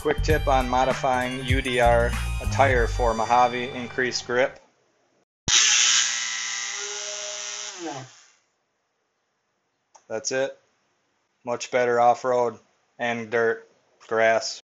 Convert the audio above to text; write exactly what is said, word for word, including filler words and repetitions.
Quick tip on modifying U D R, a tire for Mojave increased grip. That's it. Much better off-road and dirt, grass.